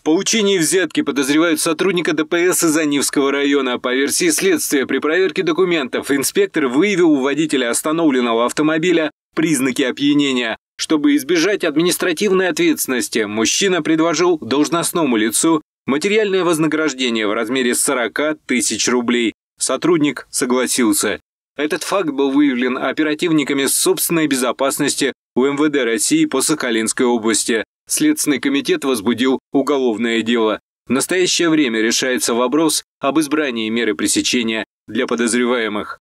получении взятки подозревают сотрудника ДПС из Анивского района. По версии следствия, при проверке документов инспектор выявил у водителя остановленного автомобиля признаки опьянения. Чтобы избежать административной ответственности, мужчина предложил должностному лицу материальное вознаграждение в размере 40 тысяч рублей. Сотрудник согласился. Этот факт был выявлен оперативниками собственной безопасности УМВД России по Сахалинской области. Следственный комитет возбудил уголовное дело. В настоящее время решается вопрос об избрании меры пресечения для подозреваемых.